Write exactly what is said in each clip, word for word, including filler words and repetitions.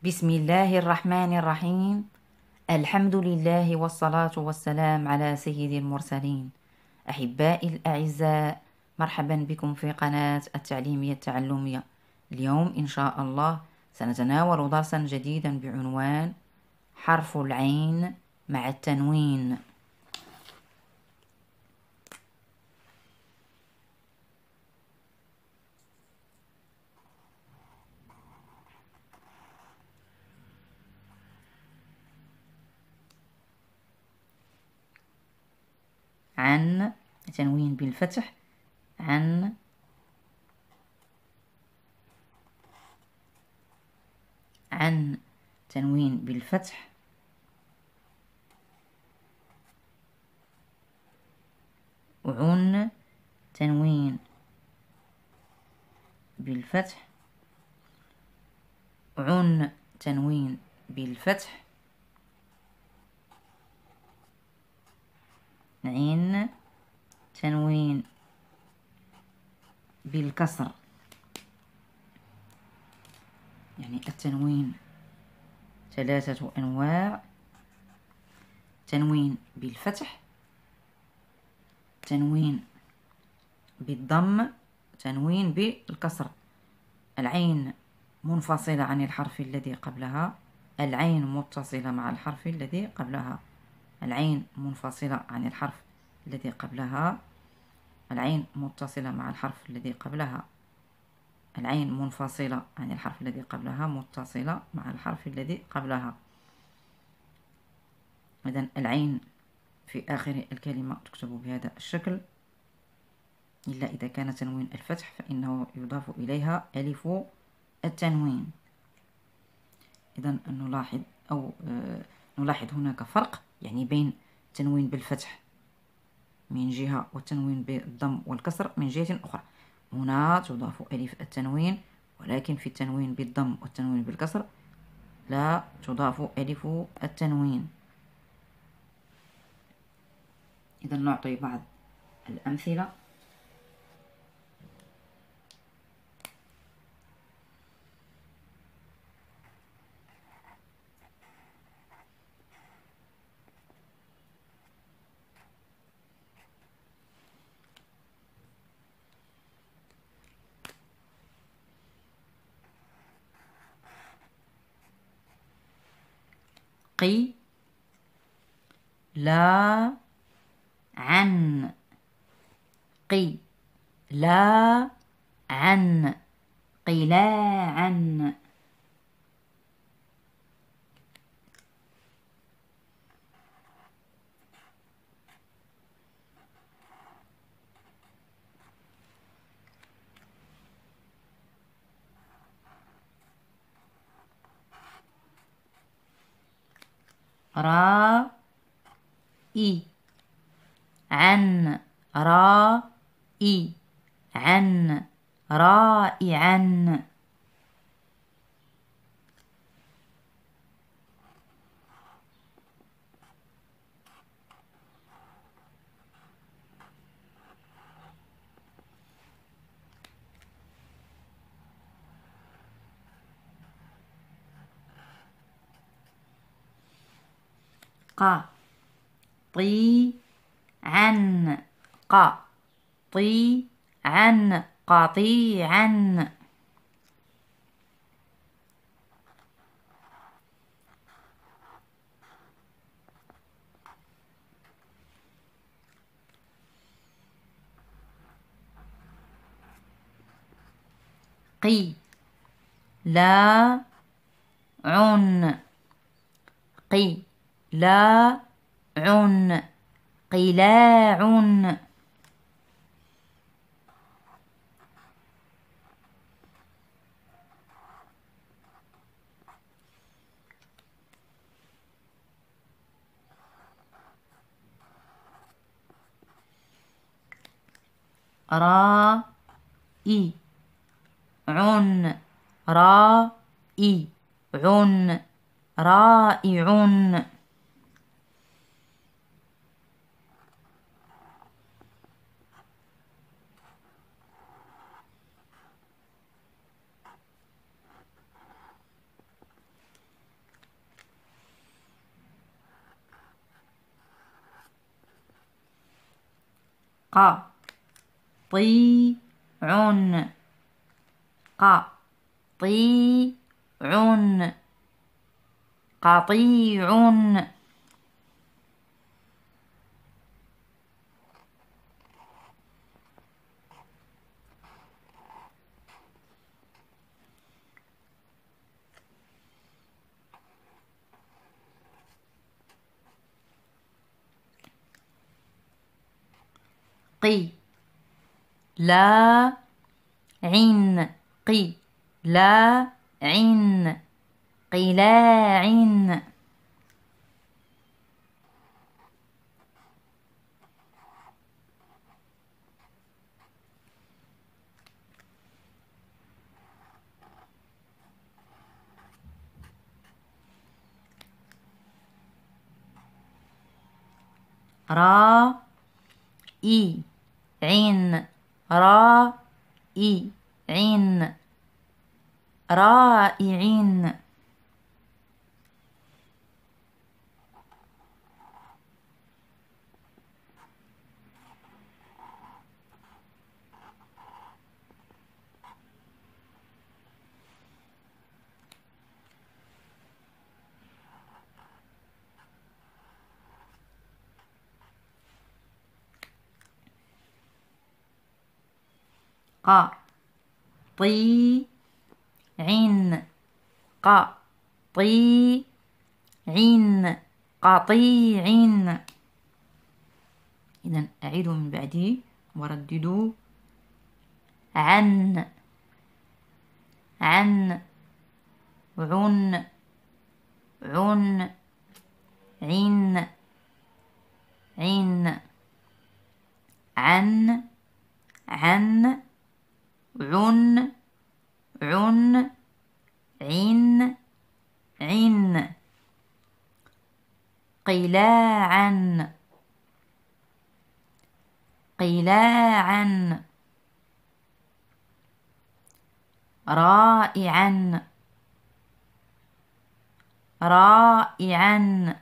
بسم الله الرحمن الرحيم. الحمد لله والصلاة والسلام على سيد المرسلين. أحبائي الأعزاء، مرحبا بكم في قناة التعليمية التعلمية. اليوم إن شاء الله سنتناول درسا جديدا بعنوان حرف العين مع التنوين. عن، تنوين بالفتح، عن، عن، تنوين بالفتح، عن، تنوين بالفتح، عن، تنوين بالفتح، عين، تنوين بالكسر. يعني التنوين ثلاثة أنواع: تنوين بالفتح، تنوين بالضم، تنوين بالكسر. العين منفصلة عن الحرف الذي قبلها، العين متصلة مع الحرف الذي قبلها، العين منفصلة عن الحرف الذي قبلها، العين متصلة مع الحرف الذي قبلها، العين منفصلة عن الحرف الذي قبلها، متصلة مع الحرف الذي قبلها. إذن العين في آخر الكلمة تكتب بهذا الشكل، إلا إذا كان تنوين الفتح فإنه يضاف إليها ألف التنوين. إذن نلاحظ أو آه نلاحظ هناك فرق يعني بين التنوين بالفتح من جهة والتنوين بالضم والكسر من جهة أخرى. هنا تضاف ألف التنوين، ولكن في التنوين بالضم والتنوين بالكسر لا تضاف ألف التنوين. إذا نعطي بعض الأمثلة. قي، لا، عن، قي، لا، عن، قلاعا. را، إي، عن، را، إي، عن، رائعا. ق، طي، عن، ق، طي، عن، قطيعا. قي، لا، عن، قي، لا، عن، قلاع. را، إي، عن، را، إي، عن، رائع. قطيع قطيع قطيع قي لا عين قي لا عين قلاع را إي عين را إي عين رائعين قطيع قطيع قطيع. إذن أعيد من بعده ورددوا عن عن عن عن عين عين عن عن عن عن عين عين قلاعا قلاعا رائعا رائعا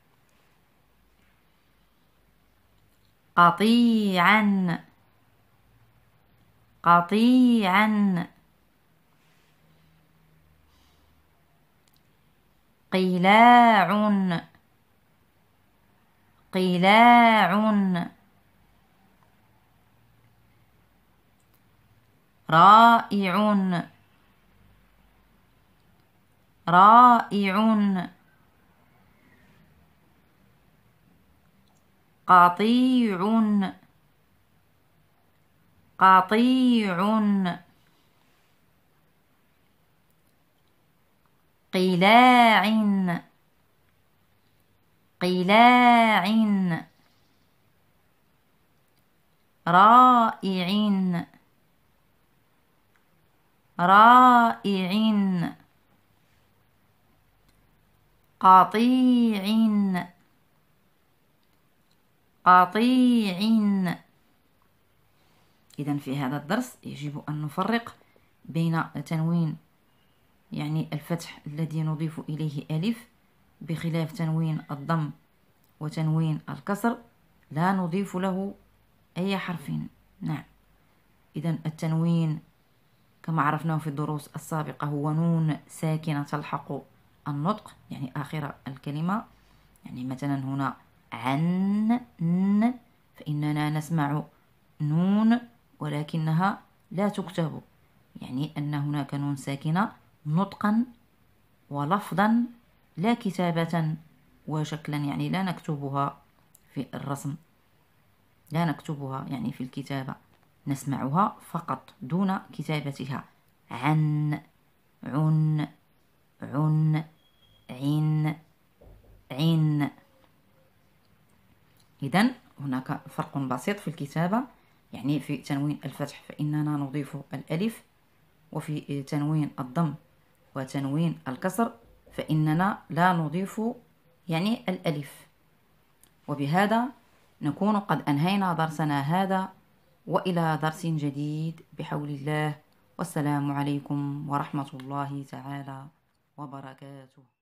قطيعا قطيعا قلاع قلاع رائع رائع قطيع قطيع قلاع قلاع رائع رائع قطيع قطيع. إذن في هذا الدرس يجب أن نفرق بين تنوين يعني الفتح الذي نضيف إليه ألف بخلاف تنوين الضم وتنوين الكسر لا نضيف له أي حرف. نعم، إذن التنوين كما عرفناه في الدروس السابقة هو نون ساكنة تلحق النطق يعني آخر الكلمة. يعني مثلا هنا عن ن فإننا نسمع نون ولكنها لا تكتب، يعني أن هناك نون ساكنة نطقا ولفظا لا كتابة وشكلا، يعني لا نكتبها في الرسم، لا نكتبها يعني في الكتابة، نسمعها فقط دون كتابتها. عن عن عن عن عن. إذن هناك فرق بسيط في الكتابة، يعني في تنوين الفتح فإننا نضيف الألف، وفي تنوين الضم وتنوين الكسر فإننا لا نضيف يعني الألف. وبهذا نكون قد أنهينا درسنا هذا، وإلى درس جديد بحول الله، والسلام عليكم ورحمة الله تعالى وبركاته.